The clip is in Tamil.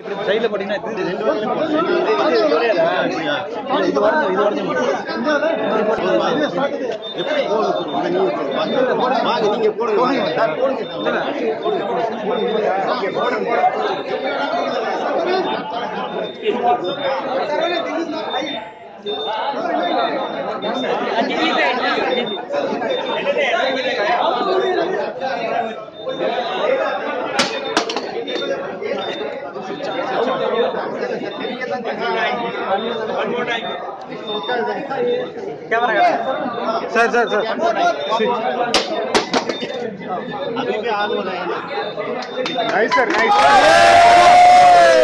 சைடுல போட்டீங்கன்னா இது ரெண்டு இது வாங்க நீங்க போடுங்க सर सर सर अभी भी ऑन हो रहा है ना नाइस सर नाइस